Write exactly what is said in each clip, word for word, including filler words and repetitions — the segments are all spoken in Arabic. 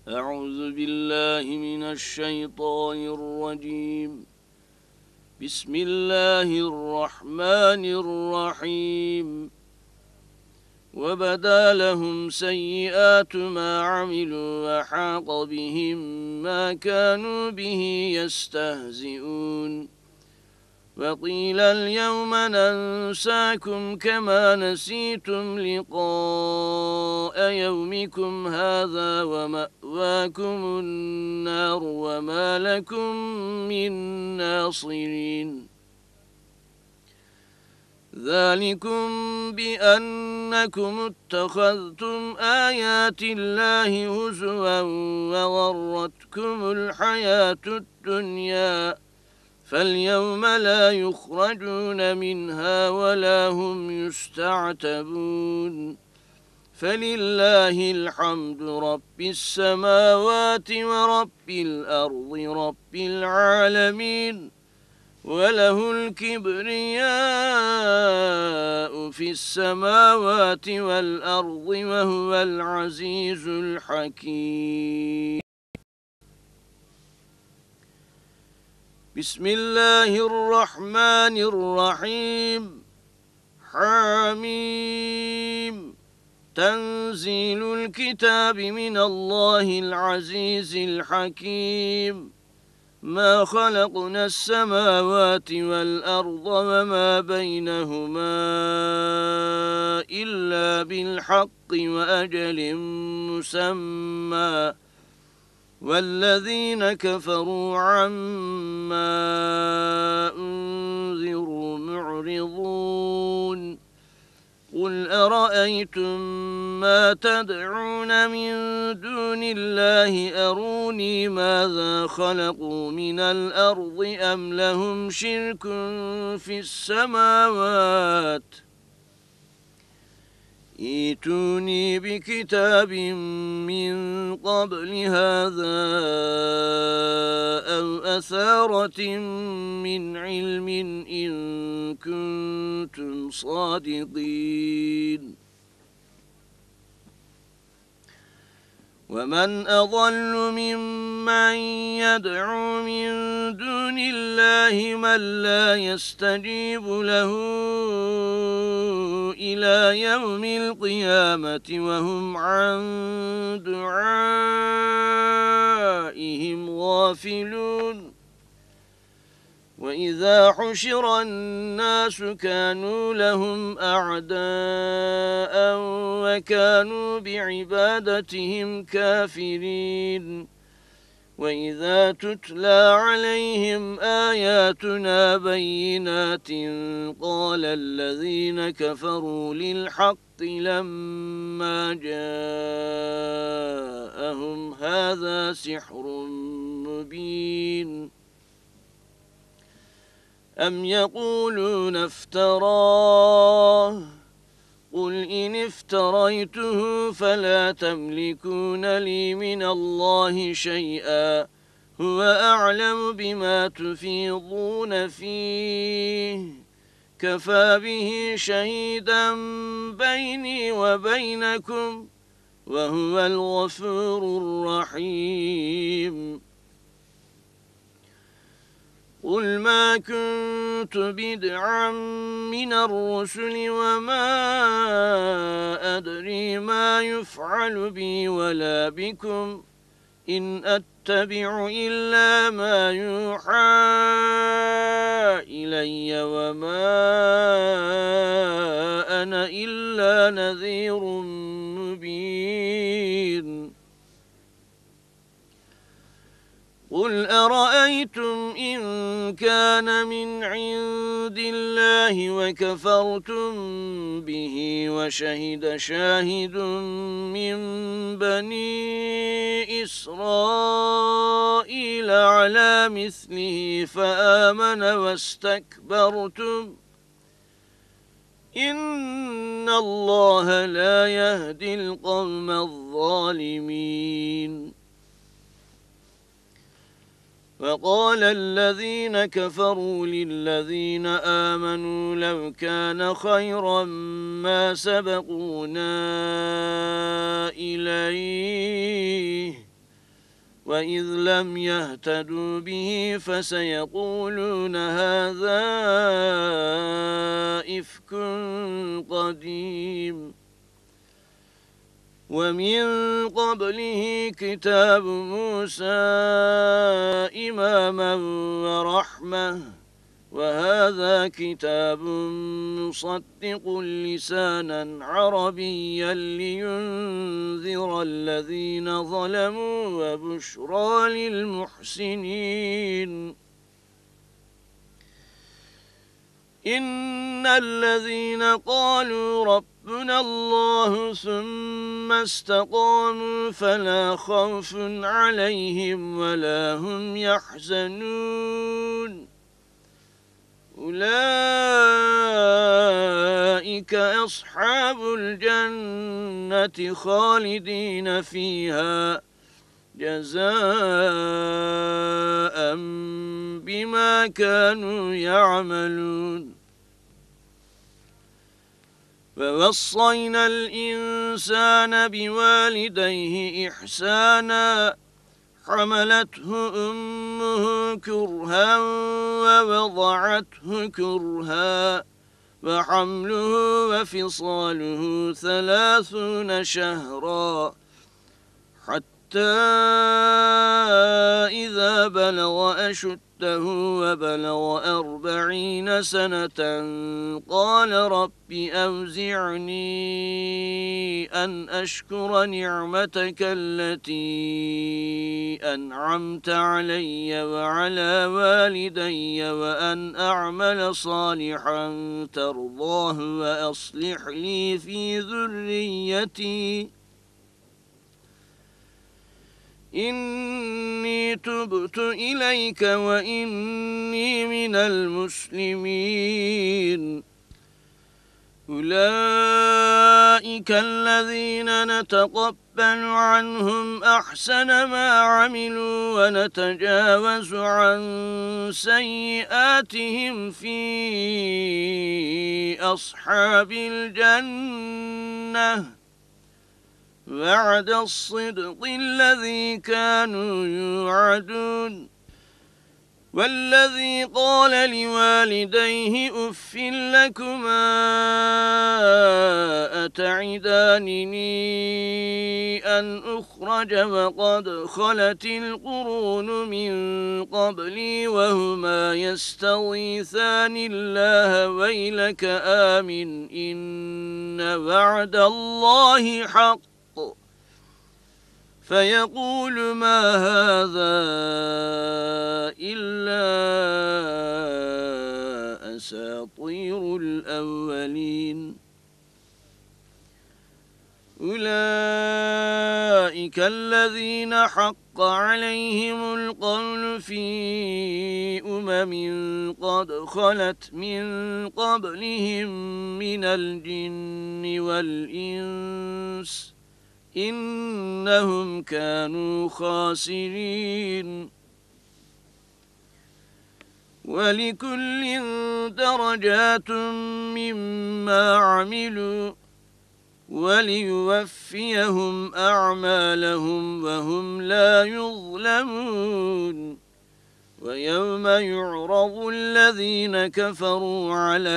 أعوذ بالله من الشيطان الرجيم. بسم الله الرحمن الرحيم. وبدا لهم سيئات ما عملوا وحاق بهم ما كانوا به يستهزئون. وقيل اليوم ننساكم كما نسيتم لقاء يومكم هذا ومأواكم النار وما لكم من ناصرين. ذلكم بأنكم اتخذتم آيات الله هزوا وغرتكم الحياة الدنيا فاليوم لا يخرجون منها ولا هم يستعتبون. فلله الحمد رب السماوات ورب الأرض رب العالمين وله الكبرياء في السماوات والأرض وهو العزيز الحكيم. بسم الله الرحمن الرحيم. حميم. تنزيل الكتاب من الله العزيز الحكيم. ما خلقنا السماوات والأرض وما بينهما إلا بالحق وأجل مسمى والذين كفروا عما أنذروا معرضون. قل أرأيتم ما تدعون من دون الله أروني ماذا خلقوا من الأرض أم لهم شرك في السماوات ائتوني بكتاب من قبل هذا أو أثارة من علم إن كنتم صادقين. ومن أضل ممن يدعو من دون الله من لا يستجيب له إلى يوم القيامة وهم عن دعائهم غافلون. وإذا حشر الناس كانوا لهم أعداء وكانوا بعبادتهم كافرين. وإذا تتلى عليهم آياتنا بينات قال الذين كفروا للحق لما جاءهم هذا سحر مبين. أم يقولون افتراه قل إن افتريته فلا تملكون لي من الله شيئا هو أعلم بما تفيضون فيه كفى به شهيدا بيني وبينكم وهو الغفور الرحيم. قل ما كنت بدعا من الرسل وما أدري ما يفعل بي ولا بكم إن أتبع إلا ما يوحى إلي وما أنا إلا نذير مبين. قل أرأيتم إن كان من عند الله وكفرتم به وشهد شاهد من بني إسرائيل على مثله فآمن واستكبرتم إن الله لا يهدي القوم الظالمين. فقال الذين كفروا للذين آمنوا لو كان خيرا ما سبقونا إليه وإذ لم يهتدوا به فسيقولون هذا إفك قديم ومن قبله كتاب موسى إماما ورحمة وهذا كتاب مصدق لسانا عربيا لينذر الذين ظلموا وبشرى للمحسنين إن الذين قالوا ربنا الله ثم استقاموا فلا خوف عليهم ولا هم يحزنون أولئك أصحاب الجنة خالدين فيها جزاء بما كانوا يعملون ووصينا الإنسان بوالديه إحسانا حملته أمه كرها ووضعته كرها وحمله وفصاله ثلاثون شهرا حتى إذا بلغ أشده وبلغ أربعين سنة قال رب أوزعني أن أشكر نعمتك التي أنعمت علي وعلى والدي وأن أعمل صالحا ترضاه وأصلح لي في ذريتي إني تبت إليك وإني من المسلمين أولئك الذين نتقبل عنهم أحسن ما عملوا ونتجاوز عن سيئاتهم في أصحاب الجنة وعد الصدق الذي كانوا يوعدون والذي قال لوالديه أف لكما أتعدانني أن أخرج وقد خلت القرون من قبلي وهما يستغيثان الله ويلك آمن إن وعد الله حق فيقول ما هذا إلا أساطير الأولين أولئك الذين حق عليهم القول في أمم قد خلت من قبلهم من الجن والإنس إنهم كانوا خاسرين ولكل درجات مما عملوا وليوفيهم أعمالهم وهم لا يظلمون ويوم يعرض الذين كفروا على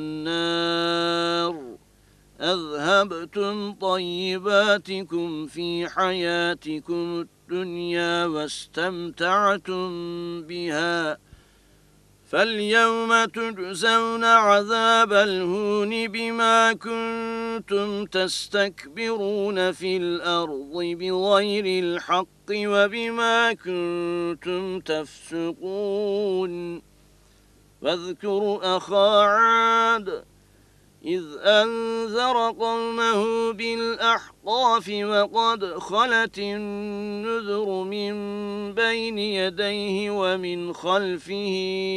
النار أذهبتم طيباتكم في حياتكم الدنيا واستمتعتم بها فاليوم تجزون عذاب الهون بما كنتم تستكبرون في الأرض بغير الحق وبما كنتم تفسقون واذكروا أخا عاد إذ أنذر قومه بالأحقاف وقد خلت النذر من بين يديه ومن خلفه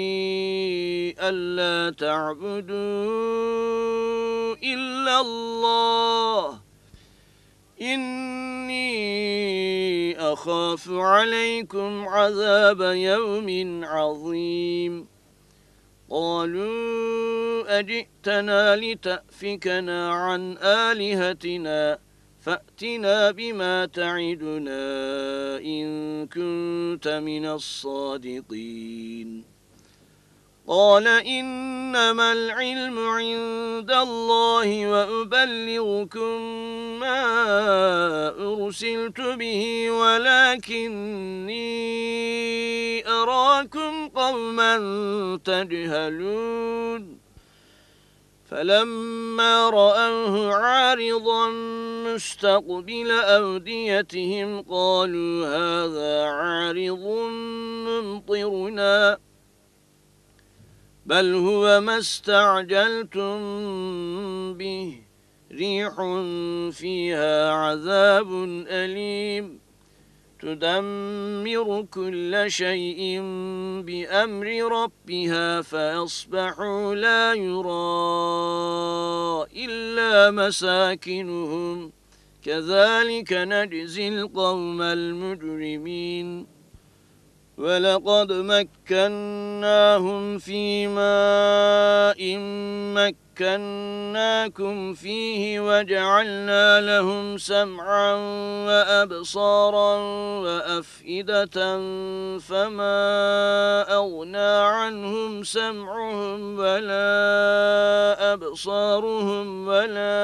ألا تعبدوا إلا الله إني أخاف عليكم عذاب يوم عظيم قالوا أجئتنا لتأفكنا عن آلهتنا فأتنا بما تعدنا إن كنت من الصادقين قال إنما العلم عند الله وأبلغكم ما أرسلت به ولكني أراكم قوما تجهلون فلما رأوه عارضا مستقبل أوديتهم قالوا هذا عارض ممطرنا بل هو ما استعجلتم به ريح فيها عذاب أليم تدمر كل شيء بأمر ربها فأصبحوا لا يرى إلا مساكنهم كذلك نجزي القوم المجرمين ولقد مكناهم في ماء مكناكم فيه وجعلنا لهم سمعا وأبصارا وأفئدة فما أغنى عنهم سمعهم ولا أبصارهم ولا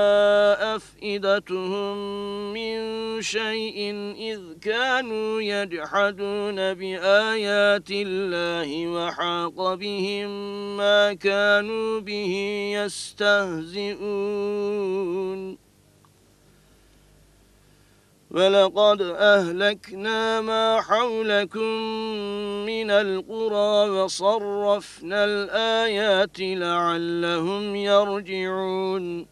أفئدتهم من شيء إذ كانوا يجحدون بآيات الله وحاق بهم ما كانوا به يستهزئون ولقد أهلكنا ما حولكم من القرى وصرفنا الآيات لعلهم يرجعون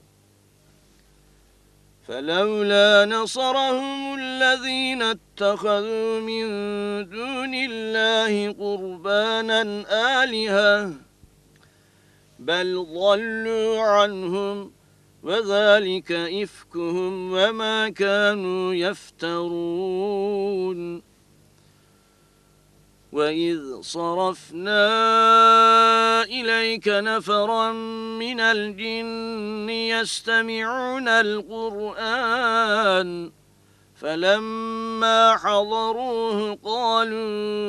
فلولا نصرهم الذين اتخذوا من دون الله قربانا آلهة بل ضلوا عنهم وذلك إفكهم وما كانوا يفترون وإذ صرفنا إليك نفرا من الجن يستمعون القرآن فلما حضروه قالوا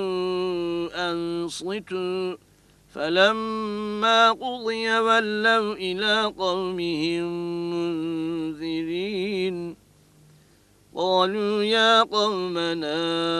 أنصتوا فلما قضي ولوا إلى قومهم منذرين قالوا يا قومنا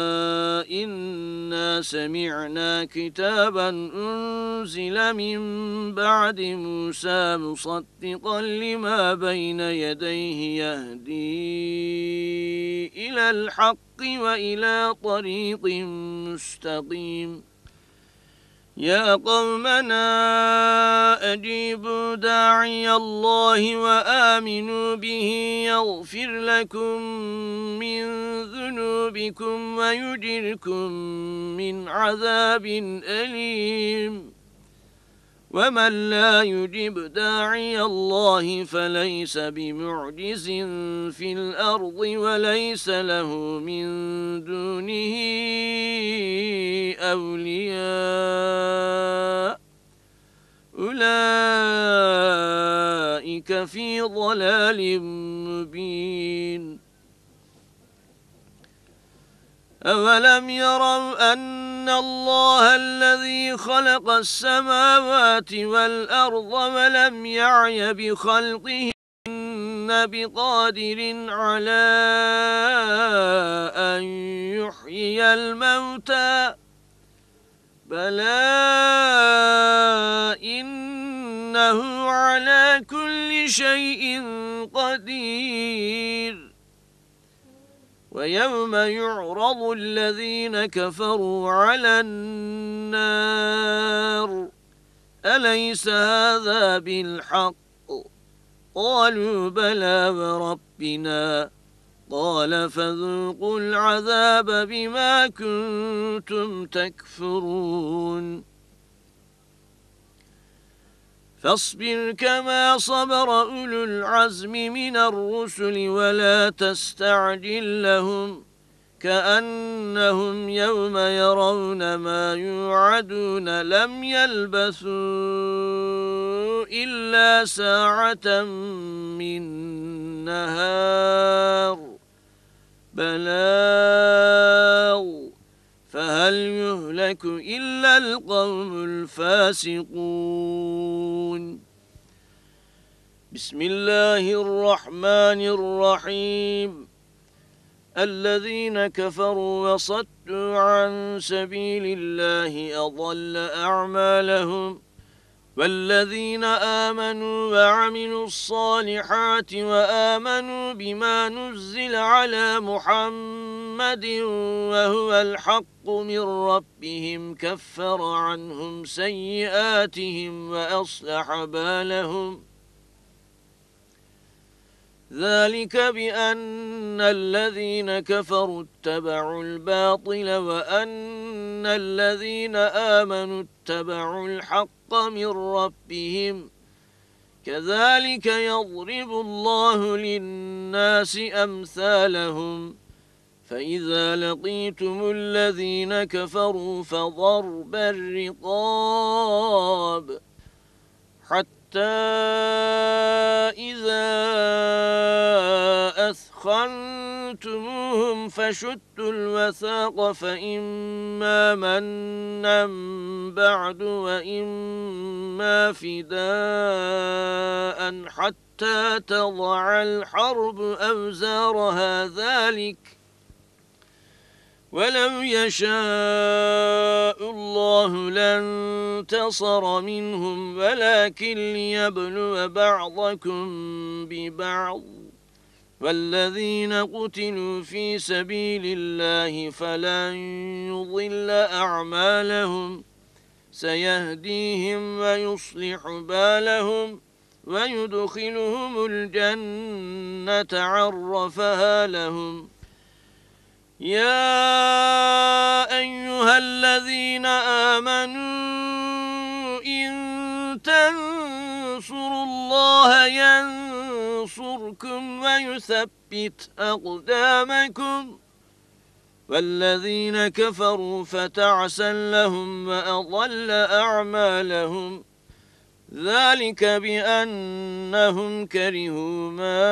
إنا سمعنا كتابا أنزل من بعد موسى مصدقا لما بين يديه يهدي إلى الحق وإلى طريق مستقيم يا قومنا أجيبوا داعي الله وآمنوا به يغفر لكم من ذنوبكم ويجركم من عذاب أليم ومن لا يجب داعي الله فليس بمعجز في الأرض وليس له من دونه أولياء أولئك في ضلال مبين أولم يروا أن الله الذي خلق السماوات والأرض ولم يعي بخلقهن بقادر على أن يحيي الموتى بلى إنه على كل شيء قدير ويوم يعرض الذين كفروا على النار أليس هذا بالحق قالوا بلى وربنا قال فذوقوا العذاب بما كنتم تكفرون فاصبر كما صبر أولو العزم من الرسل ولا تستعجل لهم كأنهم يوم يرون ما يوعدون لم يلبثوا إلا ساعة من نهار بلاغ فهل يهلك إلا القوم الفاسقون. بسم الله الرحمن الرحيم. الذين كفروا وصدوا عن سبيل الله أضل أعمالهم والذين آمنوا وعملوا الصالحات وآمنوا بما نزل على محمد وهو الحق من ربهم كفر عنهم سيئاتهم وأصلح بالهم ذلك بأن الذين كفروا اتبعوا الباطل وأن الذين آمنوا اتبعوا الحق من ربهم كذلك يضرب الله للناس أمثالهم فإذا لقيتم الذين كفروا فضرب الرقاب حتى إذا أثخنتموهم فشدوا الوثاق فإما منا بعد وإما فداء حتى تضع الحرب أوزارها ذلك ولو يشاء الله لانتصر منهم ولكن ليبلو بعضكم ببعض والذين قتلوا في سبيل الله فلن يضل أعمالهم سيهديهم ويصلح بالهم ويدخلهم الجنة عرفها لهم. يا أيها الذين آمنوا إن تنصروا الله ينصركم ويثبت أقدامكم والذين كفروا فتعسا لهم وأضل أعمالهم ذلك بأنهم كرهوا ما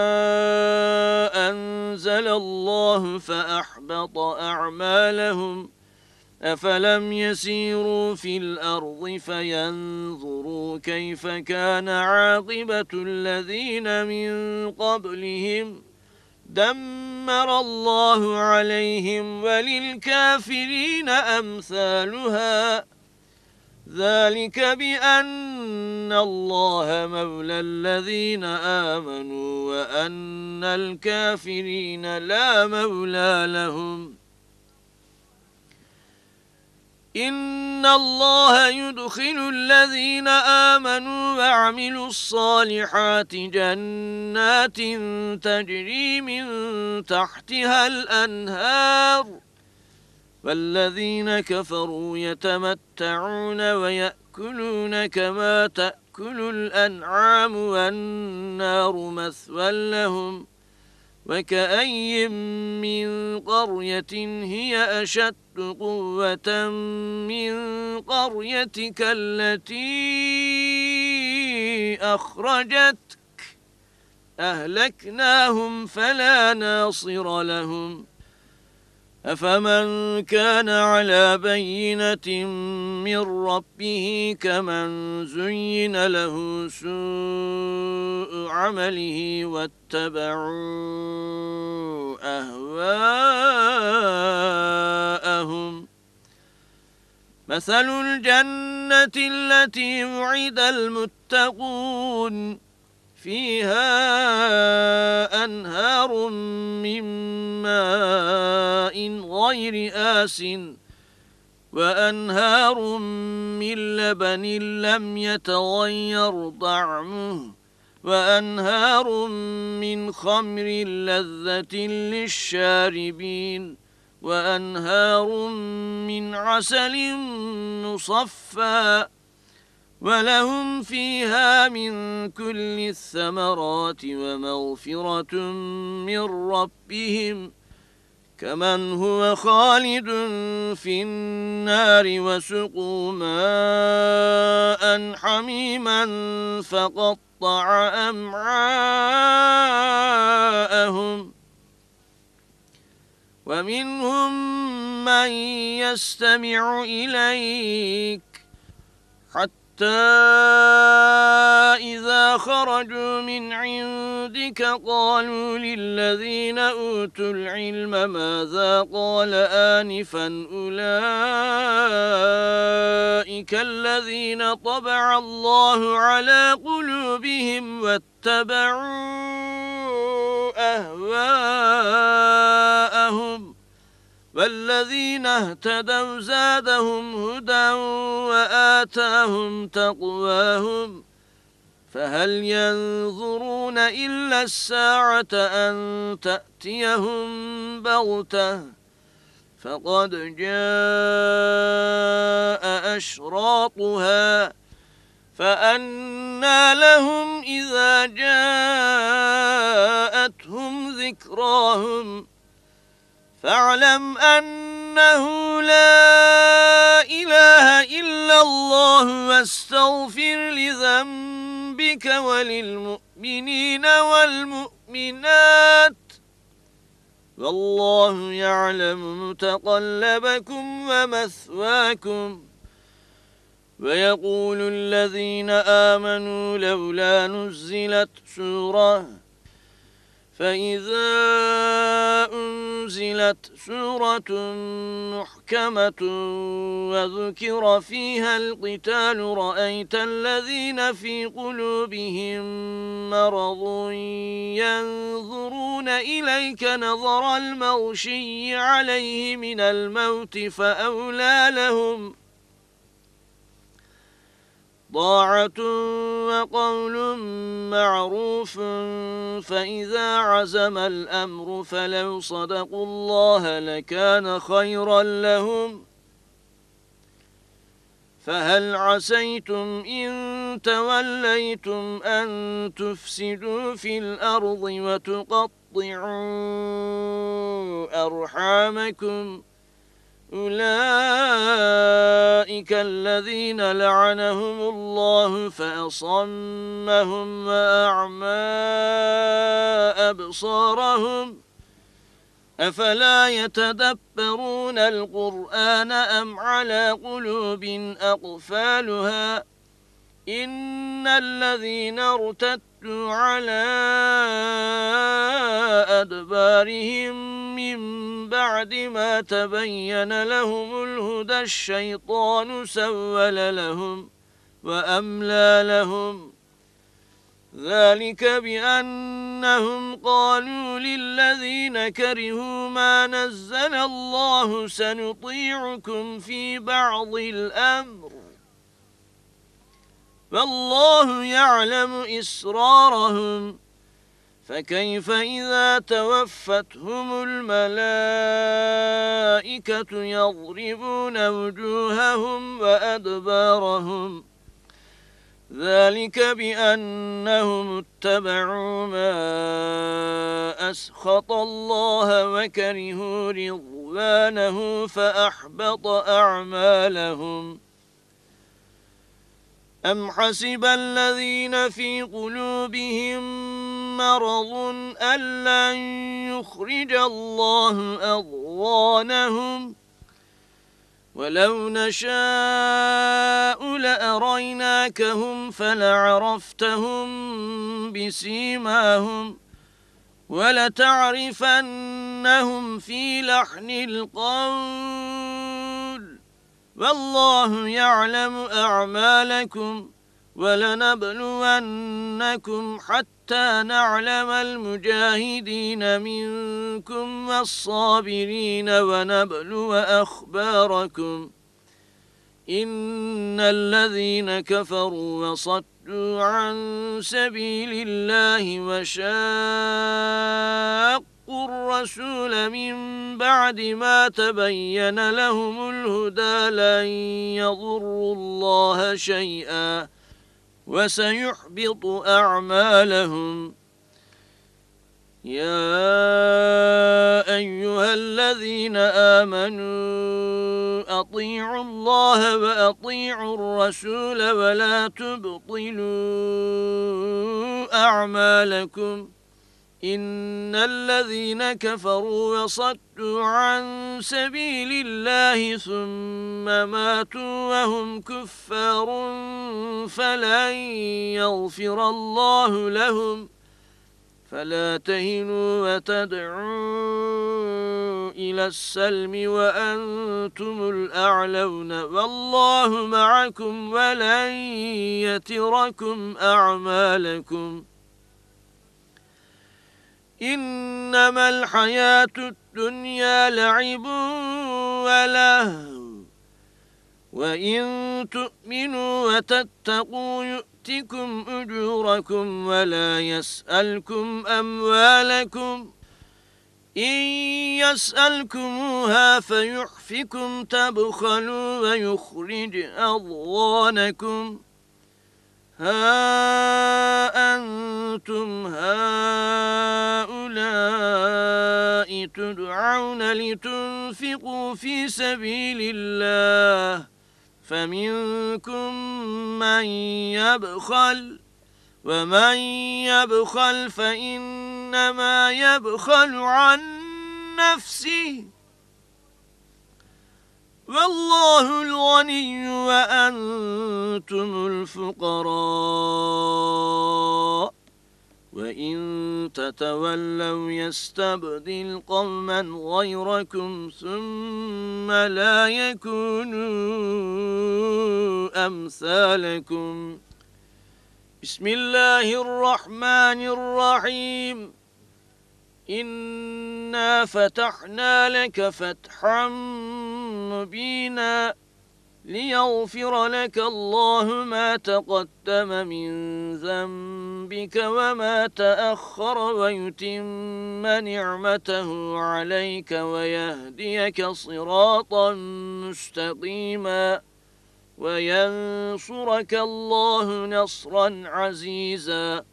أنزل الله فأحبط أعمالهم أفلم يسيروا في الأرض فينظروا كيف كان عاقبة الذين من قبلهم دمر الله عليهم وللكافرين أمثالها ذلك بأن الله مولى الذين آمنوا وأن الكافرين لا مولى لهم. إن الله يدخل الذين آمنوا وعملوا الصالحات جنات تجري من تحتها الأنهار والذين كفروا يتمتعون ويأكلون كما تأكل الأنعام والنار مثوى لهم وكأي من قرية هي أشد قوة من قريتك التي أخرجتك أهلكناهم فلا ناصر لهم. أفمن كان على بينة من ربه كمن زين له سوء عمله واتبعوا أهواءهم مثل الجنة التي وعد المتقون فيها أنهار من ماء غير آسٍ وأنهار من لبن لم يتغير طعمه وأنهار من خمر لذة للشاربين وأنهار من عسل مصفى ولهم فيها من كل الثمرات ومغفرة من ربهم كمن هو خالد في النار وسقوا ماء حميما فقطع أمعاءهم ومنهم من يستمع إليك حتى إذا خرجوا من عندك قالوا للذين أوتوا العلم ماذا قال آنفا أولئك الذين طبع الله على قلوبهم واتبعوا أهواءهم والذين اهتدوا زادهم هدى وآتاهم تقواهم فهل ينظرون إلا الساعة أن تأتيهم بغتة فقد جاء أشراطها فأنى لهم إذا جاءتهم ذكراهم فاعلم أنه لا إله إلا الله واستغفر لذنبك وللمؤمنين والمؤمنات والله يعلم متقلبكم ومثواكم ويقول الذين آمنوا لولا نزلت سورة فإذا أنزلت سورة محكمة وذكر فيها القتال رأيت الذين في قلوبهم مرض ينظرون إليك نظر المغشي عليه من الموت فأولى لهم طاعة وقول معروف فإذا عزم الأمر فلو صدقوا الله لكان خيرا لهم فهل عسيتم إن توليتم أن تفسدوا في الأرض وتقطعوا أرحامكم أولئك الذين لعنهم الله فأصمهم وأعمى أبصارهم أفلا يتدبرون القرآن أم على قلوب أقفالها إن الذين ارتدوا على أدبارهم من بعد ما تبين لهم الهدى الشيطان سول لهم وأملى لهم ذلك بأنهم قالوا للذين كرهوا ما نزل الله سنطيعكم في بعض الأمر والله يعلم إسرارهم فكيف إذا توفتهم الملائكة يضربون وجوههم وأدبارهم ذلك بأنهم اتبعوا ما أسخط الله وكرهوا رضوانه فأحبط أعمالهم أم حسب الذين في قلوبهم مرض أن لن يخرج الله أضغانهم ولو نشاء لأريناكهم فلعرفتهم بسيماهم ولتعرفنهم في لحن القول والله يعلم أعمالكم ولنبلونكم حتى نعلم المجاهدين منكم والصابرين ونبلو أخباركم إن الذين كفروا وصدوا عن سبيل الله وشاقوا الرسول من بعد ما تبين لهم الهدى لن يضروا الله شيئا وسيحبط أعمالهم يا أيها الذين آمنوا أطيعوا الله وأطيعوا الرسول ولا تبطلوا أعمالكم إن الذين كفروا وصدوا عن سبيل الله ثم ماتوا وهم كفار فلن يغفر الله لهم فلا تهنوا وتدعوا إلى السلم وأنتم الأعلون والله معكم ولن يتركم أعمالكم إنما الحياة الدنيا لعب ولهو وإن تؤمنوا وتتقوا يؤتكم أجوركم ولا يسألكم أموالكم إن يسألكموها فيحفكم تبخلوا ويخرج أضغانكم ها أنتم هؤلاء تدعون لتنفقوا في سبيل الله فمنكم من يبخل ومن يبخل فإنما يبخل عن نفسه والله الغني وأنتم الفقراء وإن تتولوا يستبدل قوما غيركم ثم لا يكونوا أمثالكم بسم الله الرحمن الرحيم إنا فتحنا لك فتحا مبينا ليغفر لك الله ما تقدم من ذنبك وما تأخر ويتم نعمته عليك ويهديك صراطا مستقيما وينصرك الله نصرا عزيزا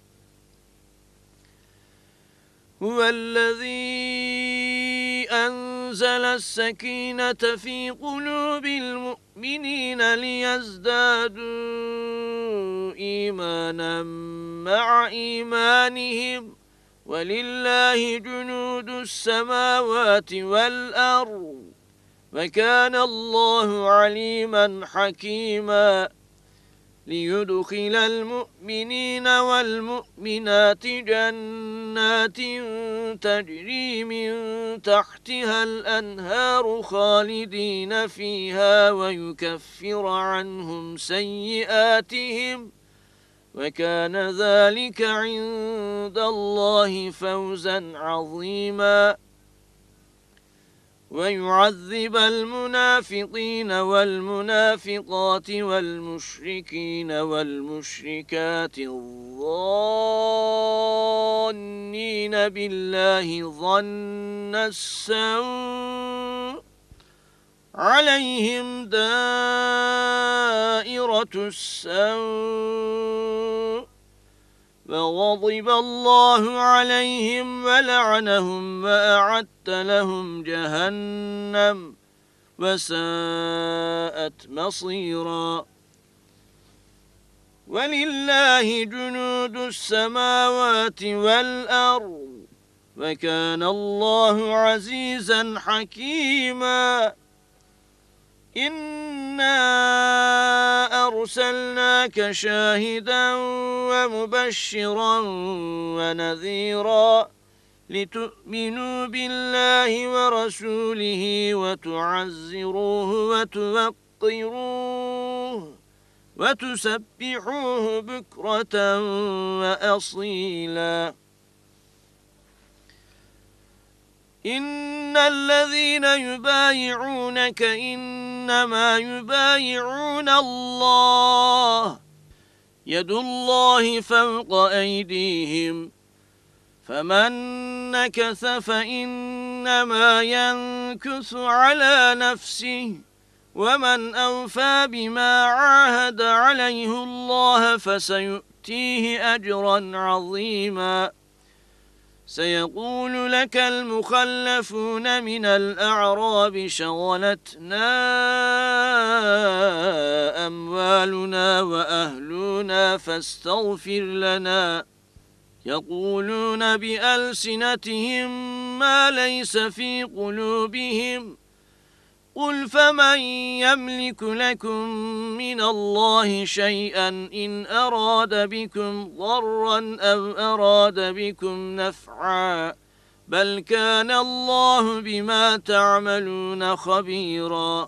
هو الذي أنزل السكينة في قلوب المؤمنين ليزدادوا إيمانا مع إيمانهم ولله جنود السماوات والأرض وكان الله عليما حكيما ليدخل المؤمنين والمؤمنات جنات تجري من تحتها الأنهار خالدين فيها ويكفر عنهم سيئاتهم وكان ذلك عند الله فوزا عظيما ويعذب المنافقين والمنافقات والمشركين والمشركات الظانين بالله ظن السوء عليهم دائرة السوء وغضب الله عليهم ولعنهم وأعد لهم جهنم وساءت مصيرا ولله جنود السماوات والأرض وكان الله عزيزا حكيما إنا أرسلناك شاهدا ومبشرا ونذيرا لتؤمنوا بالله ورسوله وتعزروه وتوقروه وتسبحوه بكرة وأصيلا إن الذين يبايعونك إنما يبايعون الله يد الله فوق أيديهم فمن نكث فإنما ينكث على نفسه ومن أوفى بما عاهد عليه الله فسيؤتيه أجرا عظيما سيقول لك المخلفون من الأعراب شغلتنا أموالنا وأهلنا فاستغفر لنا يقولون بألسنتهم ما ليس في قلوبهم قل فمن يملك لكم من الله شيئا إن أراد بكم ضرا أو أراد بكم نفعا بل كان الله بما تعملون خبيرا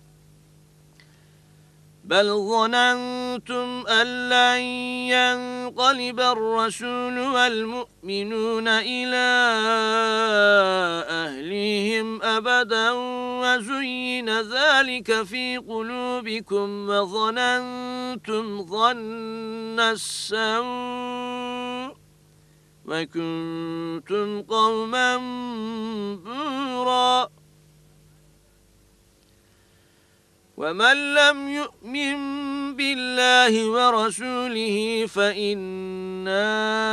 بل ظننتم أن لن ينقلب الرسول والمؤمنون إلى أهليهم أبدا وزين ذلك في قلوبكم وظننتم ظن السوء وكنتم قوما بورا ومن لم يؤمن بالله ورسوله فإنا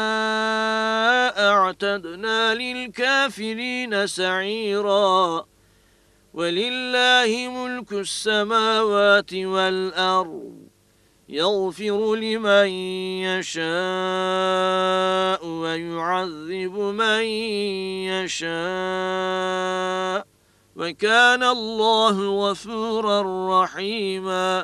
أعتدنا للكافرين سعيرا ولله ملك السماوات والأرض يغفر لمن يشاء ويعذب من يشاء وكان الله غفورا رحيما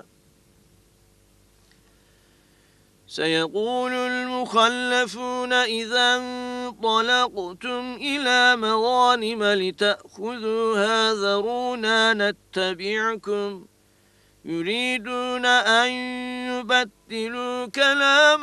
سيقول المخلفون إذا انطلقتم إلى مغانم لتأخذوها ذرونا نتبعكم يريدون أن يبدلوا كلام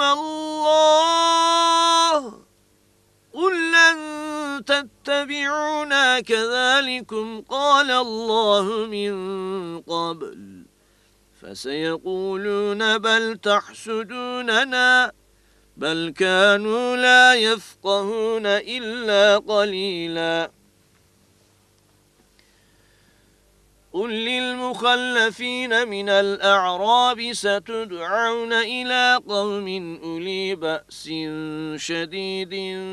الله قل لن تتبعونا كذلكم قال الله من قبل فسيقولون بل تحسدوننا بل كانوا لا يفقهون إلا قليلا قل للمخلفين من الأعراب ستدعون إلى قوم أولي بأس شديد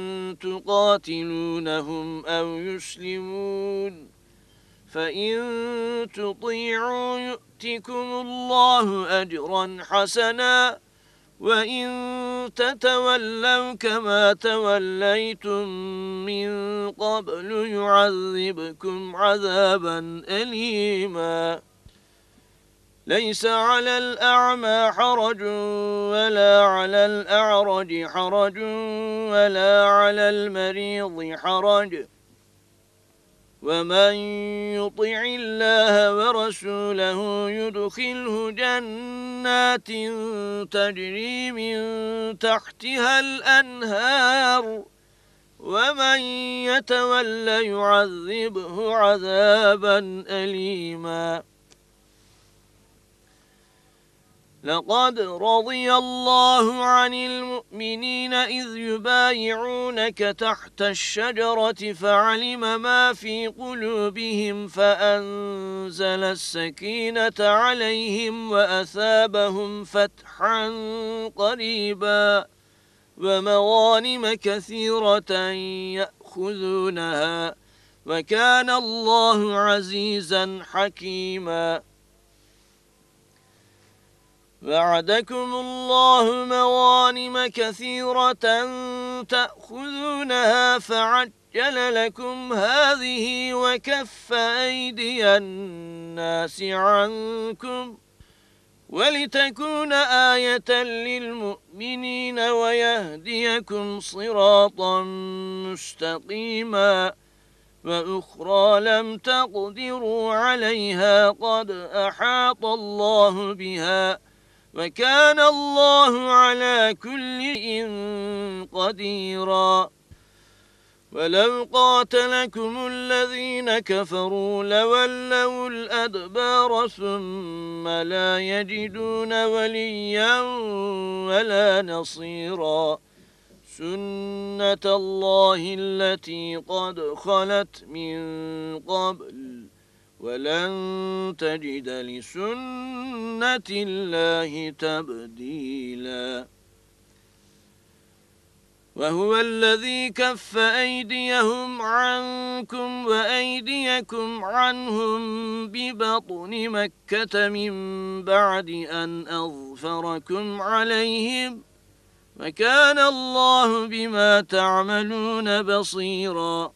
تقاتلونهم أو يسلمون فإن تطيعوا يؤتكم الله أجرا حسنا وإن تتولوا كما توليتم من قبل يعذبكم عذابا أليما ليس على الأعمى حرج ولا على الأعرج حرج ولا على المريض حرج ومن يطع الله ورسوله يدخله جنات تجري من تحتها الأنهار ومن يتولى يعذبه عذابا أليما لقد رضي الله عن المؤمنين إذ يبايعونك تحت الشجرة فعلم ما في قلوبهم فأنزل السكينة عليهم وأثابهم فتحا قريبا ومغانم كثيرة يأخذونها وكان الله عزيزا حكيما وعدكم الله مغانم كثيرة تأخذونها فعجل لكم هذه وكف أيدي الناس عنكم ولتكون آية للمؤمنين ويهديكم صراطا مستقيما وأخرى لم تقدروا عليها قد أحاط الله بها وكان الله على كل شيء قديرا ولو قاتلكم الذين كفروا لولوا الأدبار ثم لا يجدون وليا ولا نصيرا سنة الله التي قد خلت من قبل ولن تجد لسنة الله تبديلا وهو الذي كف أيديهم عنكم وأيديكم عنهم ببطن مكة من بعد أن أظفركم عليهم وكان الله بما تعملون بصيرا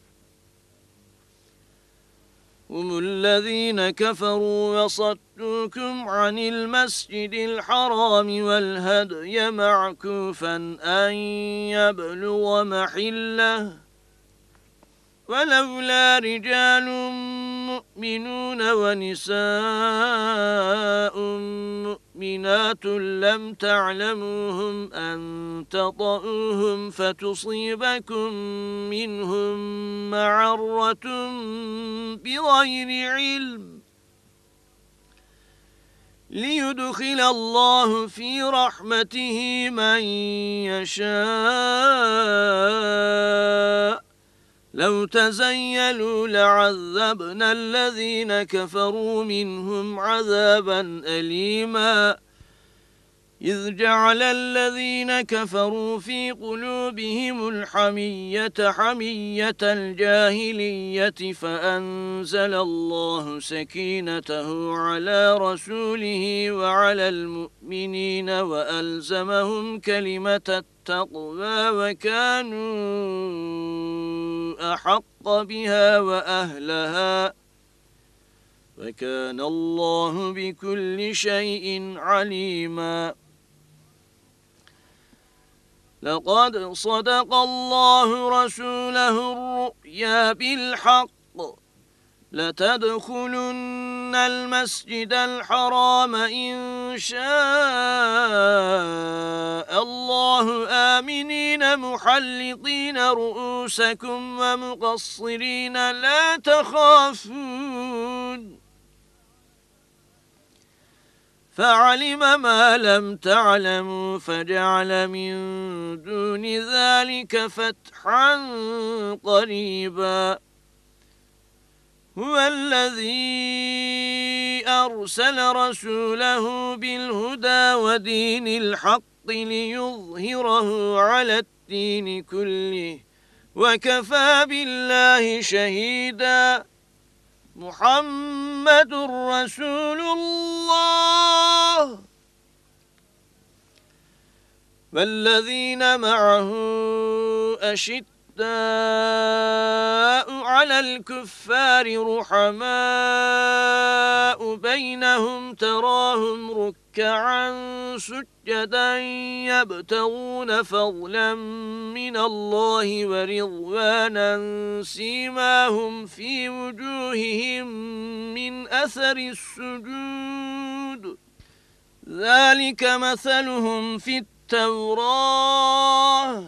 هم الذين كفروا وصدوكم عن المسجد الحرام والهدي معكوفا أن يبلغ محله ولولا رجال مؤمنون ونساء مؤمنات لم تعلموهم أن تطؤوهم فتصيبكم منهم معرة بغير علم ليدخل الله في رحمته من يشاء لو تزيلوا لعذبنا الذين كفروا منهم عذابا أليما إذ جعل الذين كفروا في قلوبهم الحمية حمية الجاهلية فأنزل الله سكينته على رسوله وعلى المؤمنين وألزمهم كلمة التقوى وكانوا أحق بها وأهلها وكان الله بكل شيء عليما لقد صدق الله رسوله الرؤيا بالحق لتدخلن المسجد الحرام إن شاء الله آمنين محلقين رؤوسكم ومقصرين لا تخافون فعلم ما لم تعلموا فجعل من دون ذلك فتحا قريبا هو الذي أرسل رسوله بالهدى ودين الحق ليظهره على الدين كله وكفى بالله شهيدا محمد رسول الله والذين معه أشداء على الكفار رحماء بينهم تراهم ركعا سجدا يبتغون فضلا من الله ورضوانا سيماهم في وجوههم من أثر السجود ذلك مثلهم في التوراة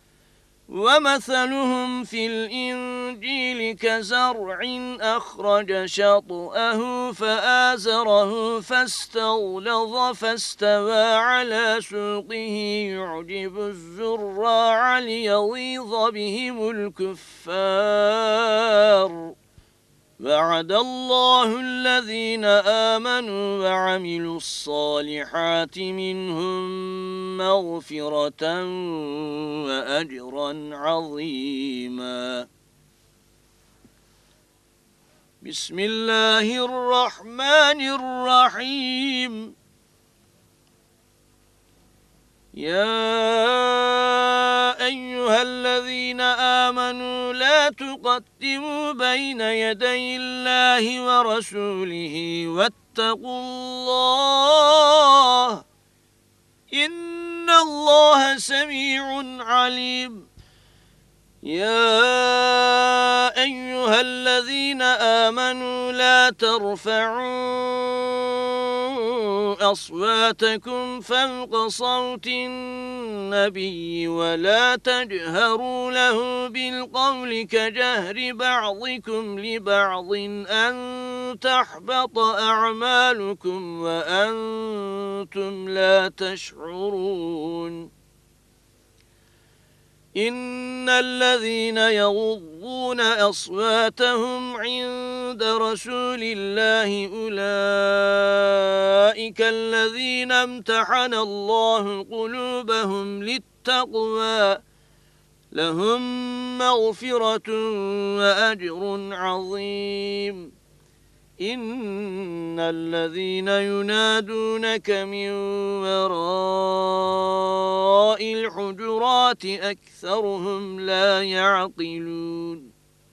ومثلهم في الإنجيل كزرع أخرج شطأه فآزره فاستغلظ فاستوى على سوقه يعجب الزراع ليغيظ بهم الكفار وعد الله الذين آمنوا وعملوا الصالحات منهم مغفرة وأجرا عظيما بسم الله الرحمن الرحيم يا أيها الذين آمنوا لا تقدموا بين يدي الله ورسوله واتقوا الله إن الله سميع عليم يا أيها الذين آمنوا لا ترفعوا أصواتكم فوق صوت النبي ولا تجهروا له بالقول كجهر بعضكم لبعض أن تحبط أعمالكم وأنتم لا تشعرون إن الذين يغضون أصواتهم عند رسول الله أولئك الذين امتحن الله قلوبهم للتقوى لهم مغفرة وأجر عظيم. إن الذين ينادونك من وراء الحجرات أكثرهم لا يعقلون.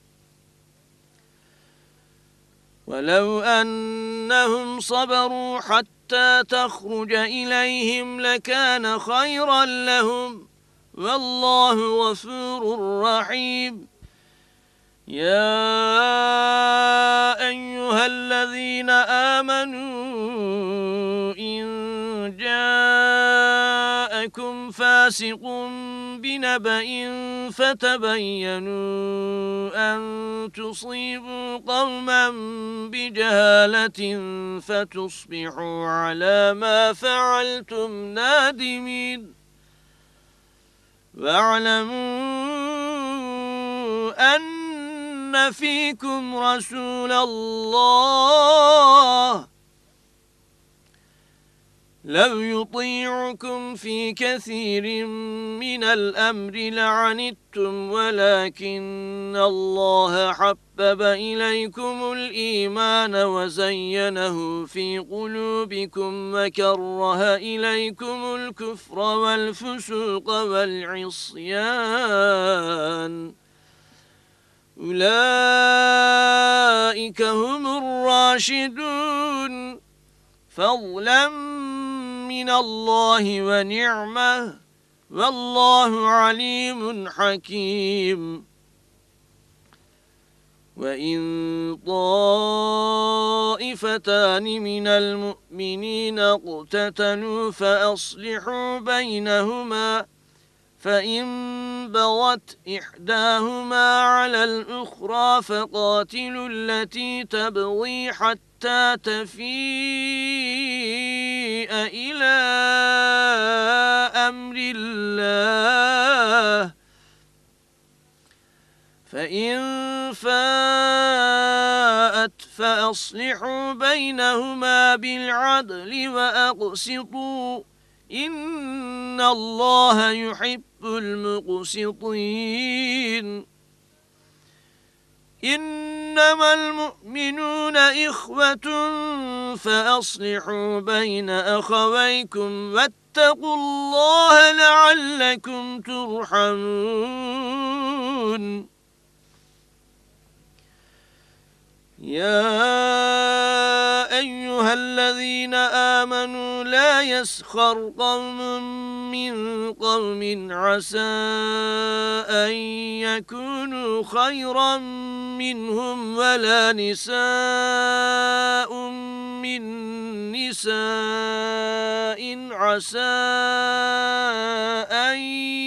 ولو أنهم صبروا حتى تخرج إليهم لكان خيرا لهم، والله غفور رحيم. يا أيها الذين آمنوا إن جاءكم فاسق بنبأ فتبينوا أن تصيبوا قوما بجهالة فتصبحوا على ما فعلتم نادمين. واعلموا أن فيكم رسول الله لو يطيعكم في كثير من الأمر لعنتم، ولكن الله حبب إليكم الإيمان وزينه في قلوبكم وكره إليكم الكفر والفسوق والعصيان، أولئك هم الراشدون فضلا من الله ونعمة، والله عليم حكيم. وإن طائفتان من المؤمنين اقتتلوا فأصلحوا بينهما، فإن بغت إحداهما على الأخرى فقاتلوا التي تبغي حتى تفيء إلى أمر الله، فإن فاءت فأصلحوا بينهما بالعدل وأقسطوا، إن الله يحب المقسطين. إنما المؤمنون إخوة فأصلحوا بين أخويكم واتقوا الله لعلكم ترحمون. يا أيها الذين آمنوا لا يسخر قوم من قوم عسى أن يكونوا خيرا منهم ولا نساء من نساء عسى أن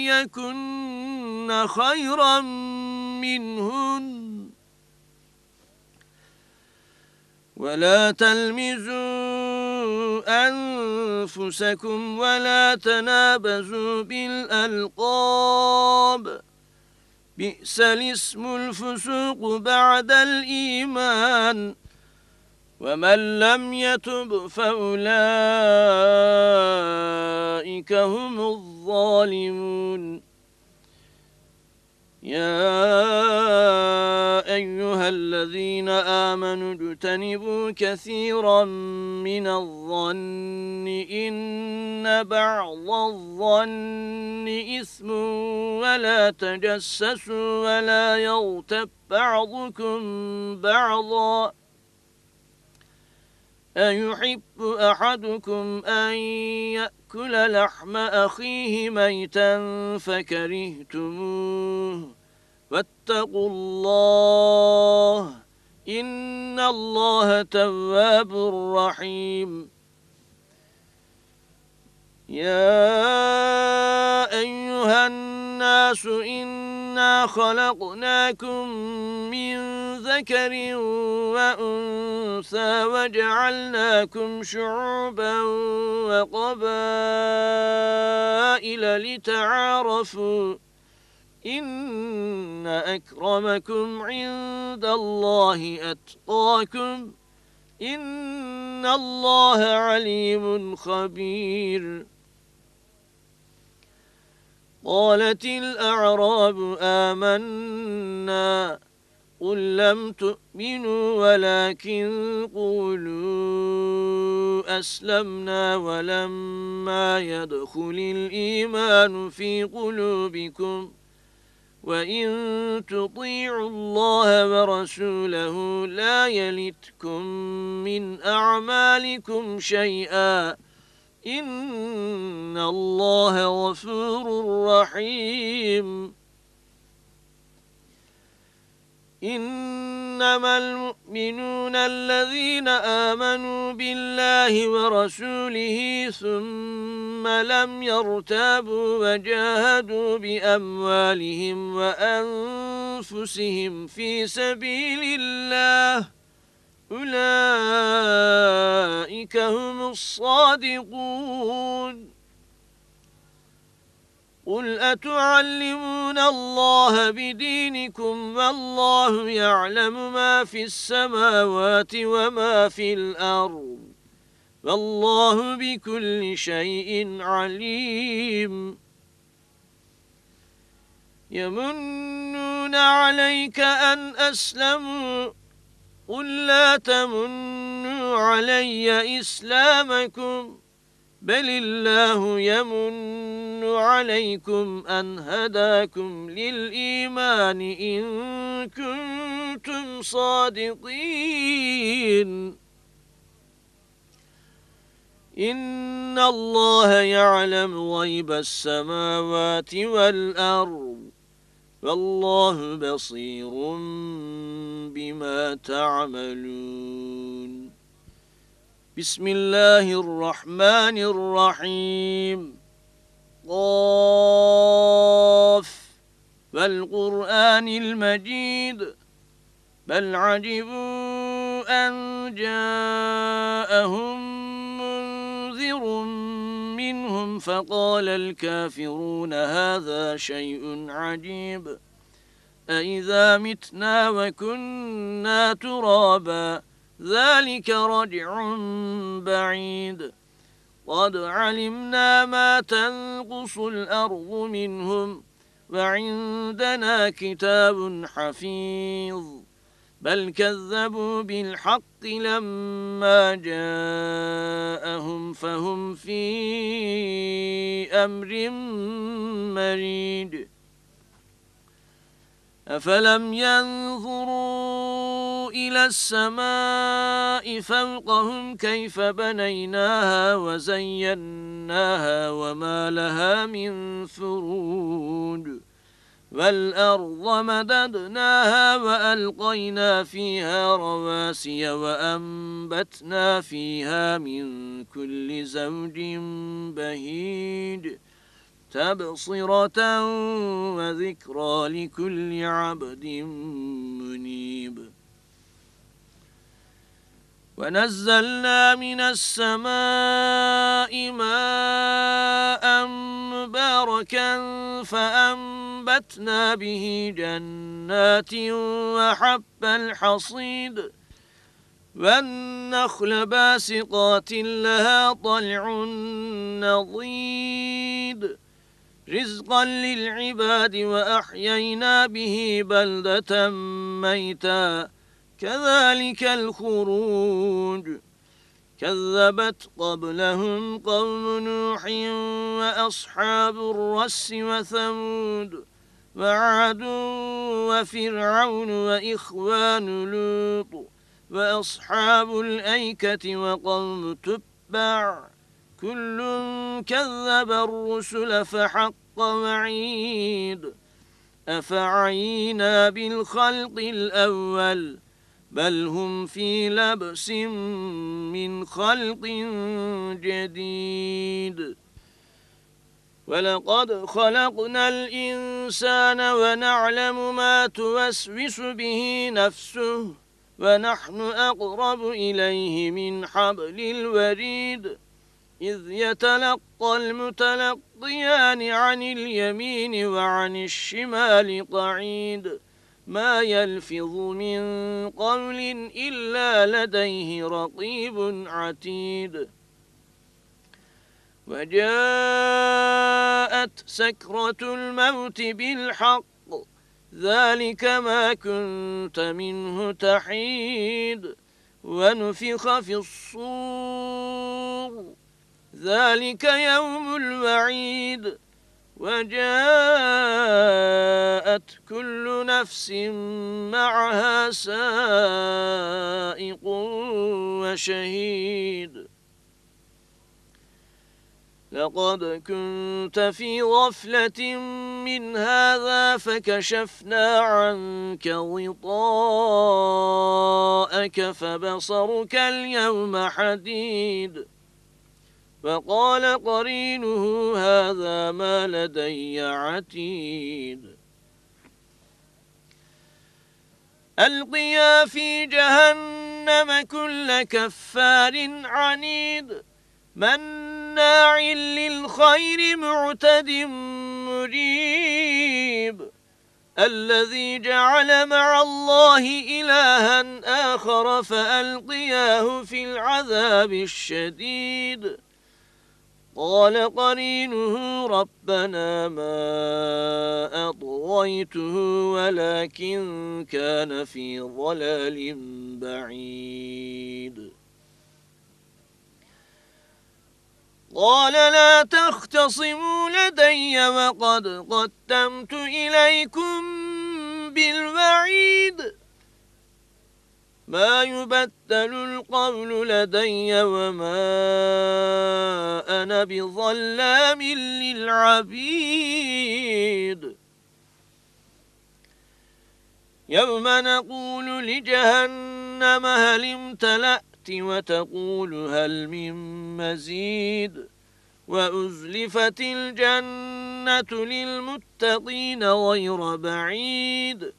يكن خيرا منهن، ولا تلمزوا أنفسكم ولا تنابزوا بالألقاب، بئس الاسم الفسوق بعد الإيمان، ومن لم يتب فأولئك هم الظالمون. يا أيها الذين آمنوا اجتنبوا كثيرا من الظن إن بعض الظن إثم، ولا تجسسوا ولا يغتب بعضكم بعضا، أيحب أحدكم أن يأكل لحم أخيه ميتا فكرهتموه، واتقوا الله إن الله تواب رحيم. يا أيها الناس إنا خلقناكم من ذكر وأنثى وجعلناكم شعوبا وقبائل لتعارفوا، إن أكرمكم عند الله أتقاكم، إن الله عليم خبير. قالت الأعراب آمنا قل لم تؤمنوا ولكن قولوا أسلمنا ولما يدخل الإيمان في قلوبكم وإن تطيعوا الله ورسوله لا يلتكم من أعمالكم شيئا إن الله غفور رحيم. إنما المؤمنون الذين آمنوا بالله ورسوله ثم لم يرتابوا وجاهدوا بأموالهم وأنفسهم في سبيل الله أولئك هم الصادقون. قل أتعلمون الله بدينكم والله يعلم ما في السماوات وما في الأرض والله بكل شيء عليم. يمنون عليك أن أسلموا قل لا تمنوا علي إسلامكم بل الله يمن عليكم أن هداكم للإيمان إن كنتم صادقين. إن الله يعلم غيب السماوات والأرض والله بصير بما تعملون. بسم الله الرحمن الرحيم. قاف والقرآن المجيد بل عجبوا أن جاءهم منذر منهم فقال الكافرون هذا شيء عجيب أإذا متنا وكنا ترابا ذلك رجع بعيد قد علمنا ما تنقص الأرض منهم وعندنا كتاب حفيظ بل كذبوا بالحق لما جاءهم فهم في أمر مريج. أفلم ينظروا إلى السماء فوقهم كيف بنيناها وزيناها وما لها من فروج والأرض مددناها وألقينا فيها رواسي وأنبتنا فيها من كل زوج بهيج تبصرة وذكرى لكل عبد منيب. ونزلنا من السماء ماء مباركا فأنبتنا به جنات وحب الحصيد والنخل باسقات لها طلع نضيد رزقا للعباد وأحيينا به بلدة ميتا كذلك الخروج. كذبت قبلهم قوم نوح وأصحاب الرس وثمود وعاد وفرعون وإخوان لوط وأصحاب الأيكة وقوم تبع كل كذب الرسل فحق وعيد. أفعينا بالخلق الأول بل هم في لبس من خلق جديد. ولقد خلقنا الإنسان ونعلم ما توسوس به نفسه ونحن أقرب إليه من حبل الوريد إذ يتلقى المتلقيان عن اليمين وعن الشمال قعيد ما يلفظ من قول إلا لديه رقيب عتيد. وجاءت سكرة الموت بالحق ذلك ما كنت منه تحيد ونفخ في الصور ذلك يوم الوعيد وجاءت كل نفس معها سائق وشهيد لقد كنت في غفلة من هذا فكشفنا عنك غطاءك فبصرك اليوم حديد وقال قرينه هذا ما لدي عتيد ألقيا في جهنم كل كفار عنيد مناع للخير معتد مريب الذي جعل مع الله إلها آخر فألقياه في العذاب الشديد قال قرينه ربنا ما أطغيته ولكن كان في ضلال بعيد قال لا تختصموا لدي وقد قدمت إليكم بالوعيد ما يبدل القول لدي وما أنا بظلام للعبيد يوم نقول لجهنم هل امتلأت وتقول هل من مزيد وأزلفت الجنة للمتقين غير بعيد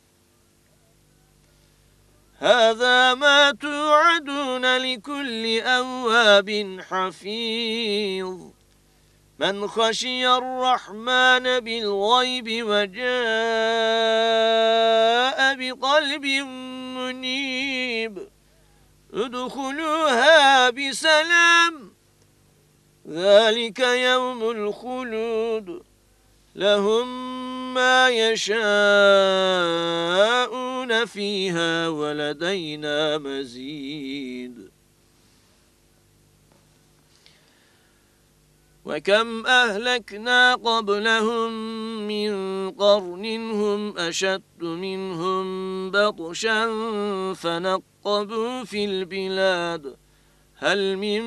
هذا ما توعدون لكل أواب حفيظ من خشي الرحمن بالغيب وجاء بقلب منيب ادخلوها بسلام ذلك يوم الخلود لهم ما يشاءون فيها ولدينا مزيد وكم أهلكنا قبلهم من قرن هم أشد منهم بطشا فنقبوا في البلاد هل من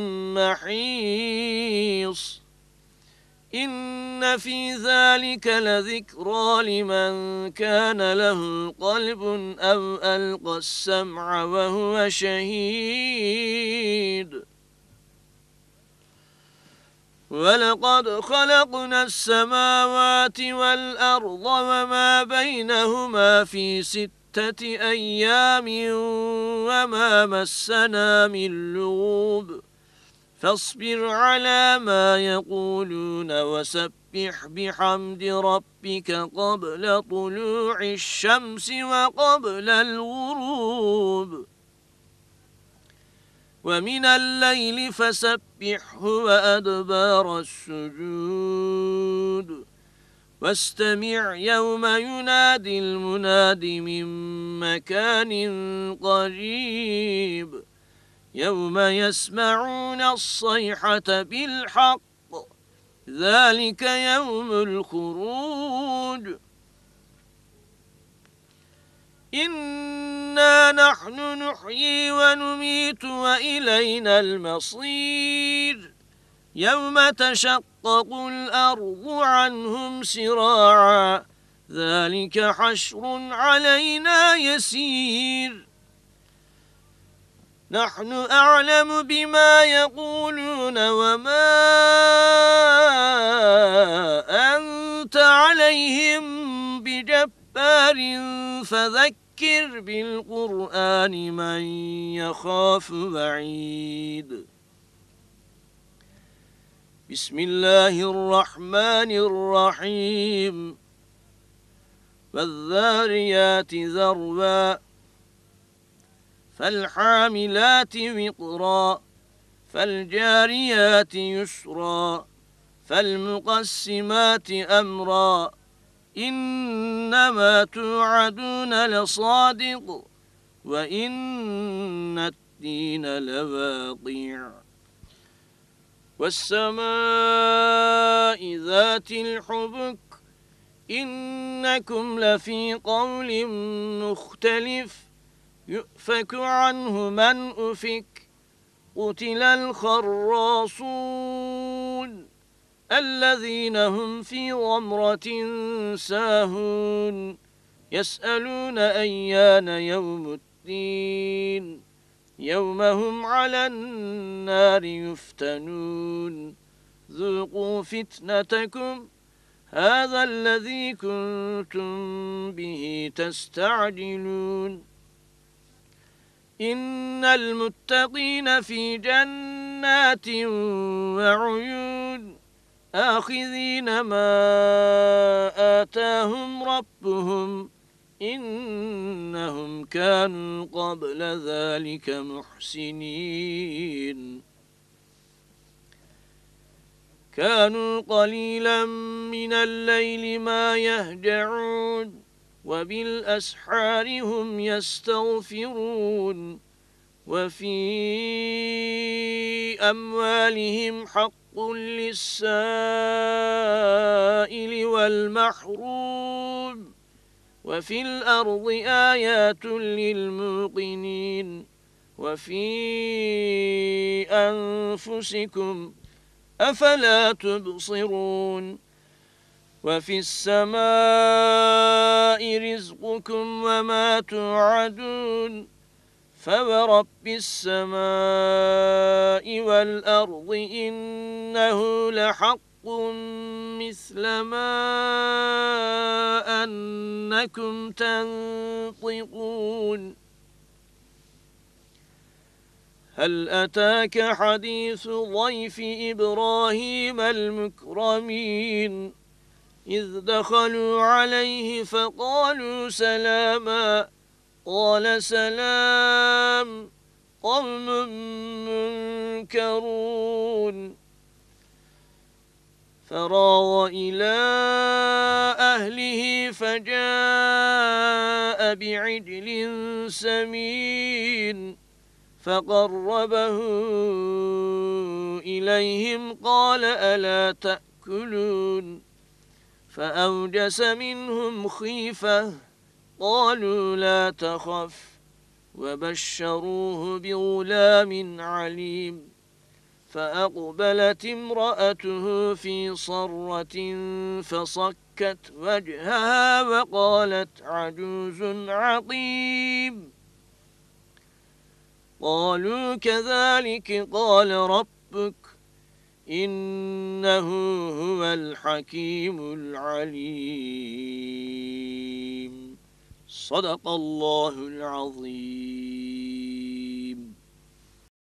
محيص إن في ذلك لذكرى لمن كان له قلب أو ألقى السمع وهو شهيد ولقد خلقنا السماوات والأرض وما بينهما في ستة أيام وما مسنا من لغوب فاصبر على ما يقولون وسبح بحمد ربك قبل طلوع الشمس وقبل الغروب ومن الليل فسبحه وأدبار السجود واستمع يوم ينادي المناد من مكان قريب يوم يسمعون الصيحة بالحق ذلك يوم الخروج إنا نحن نحيي ونميت وإلينا المصير يوم تشقق الأرض عنهم سراعا ذلك حشر علينا يسير نحن أعلم بما يقولون وما أنت عليهم بجبار فذكر بالقرآن من يخاف وعيد بسم الله الرحمن الرحيم والذاريات ذروا فالحاملات وقرا فالجاريات يسرا فالمقسمات أمرا إنما توعدون لصادق وإن الدين لواقع والسماء ذات الحبك إنكم لفي قول مختلف يؤفك عنه من أفك قتل الخراصون الذين هم في غمرة ساهون يسألون أيان يوم الدين يوم هم على النار يفتنون ذوقوا فتنتكم هذا الذي كنتم به تستعجلون إن المتقين في جنات وعيون آخذين ما آتاهم ربهم إنهم كانوا قبل ذلك محسنين كانوا قليلا من الليل ما يهجعون وبالأسحار هم يستغفرون وفي أموالهم حق للسائل والمحروم وفي الأرض آيات للموقنين وفي أنفسكم أفلا تبصرون وفي السماء رزقكم وما توعدون فورب السماء والأرض إنه لحق مثل ما أنكم تنطقون هل أتاك حديث ضيف إبراهيم المكرمين إذ دخلوا عليه فقالوا سلاما قال سلام قوم منكرون فراغ إلى أهله فجاء بعجل سمين فقربه إليهم قال ألا تأكلون فأوجس منهم خيفة قالوا لا تخف وبشروه بغلام عليم فأقبلت امرأته في صرة فصكت وجهها وقالت عجوز عقيم قالوا كذلك قال ربك إنه هو الحكيم العليم صدق الله العظيم.